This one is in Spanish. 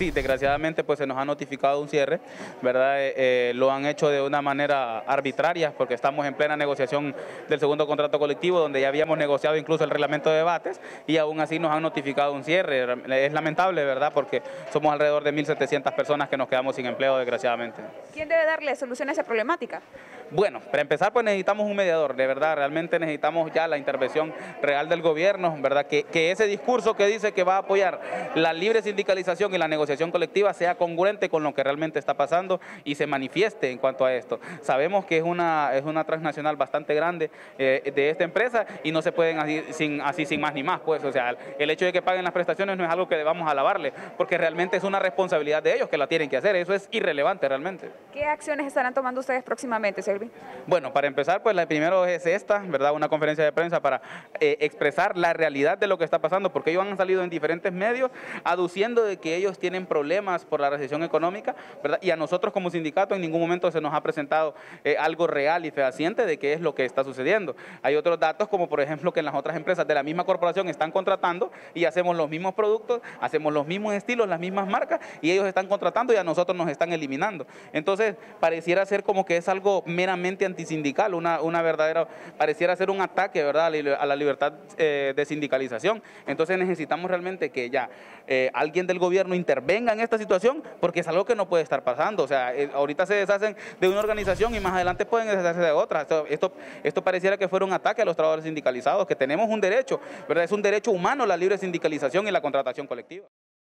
Sí, desgraciadamente pues se nos ha notificado un cierre, ¿verdad? Lo han hecho de una manera arbitraria porque estamos en plena negociación del segundo contrato colectivo donde ya habíamos negociado incluso el reglamento de debates y aún así nos han notificado un cierre. Es lamentable, ¿verdad? Porque somos alrededor de 1.700 personas que nos quedamos sin empleo, desgraciadamente. ¿Quién debe darle solución a esa problemática? Bueno, para empezar pues necesitamos un mediador, de verdad, realmente necesitamos ya la intervención real del gobierno, ¿verdad? Que ese discurso que dice que va a apoyar la libre sindicalización y la negociación colectiva sea congruente con lo que realmente está pasando y se manifieste en cuanto a esto. Sabemos que es una transnacional bastante grande de esta empresa y no se pueden así sin más ni más, pues, o sea, el hecho de que paguen las prestaciones no es algo que debamos alabarle, porque realmente es una responsabilidad de ellos que la tienen que hacer, eso es irrelevante realmente. ¿Qué acciones estarán tomando ustedes próximamente, Selvi? Bueno, para empezar, pues la primero es esta, ¿verdad? Una conferencia de prensa para expresar la realidad de lo que está pasando, porque ellos han salido en diferentes medios aduciendo de que ellos tienen problemas por la recesión económica, ¿verdad? Y a nosotros como sindicato en ningún momento se nos ha presentado algo real y fehaciente de qué es lo que está sucediendo. Hay otros datos como por ejemplo que en las otras empresas de la misma corporación están contratando y hacemos los mismos productos, hacemos los mismos estilos, las mismas marcas y ellos están contratando y a nosotros nos están eliminando. Entonces pareciera ser como que es algo meramente antisindical, una verdadera, pareciera ser un ataque, ¿verdad?, a la libertad de sindicalización. Entonces necesitamos realmente que ya alguien del gobierno intervenga en esta situación porque es algo que no puede estar pasando. O sea, ahorita se deshacen de una organización y más adelante pueden deshacerse de otra. Esto pareciera que fuera un ataque a los trabajadores sindicalizados, que tenemos un derecho, ¿verdad? Es un derecho humano la libre sindicalización y la contratación colectiva.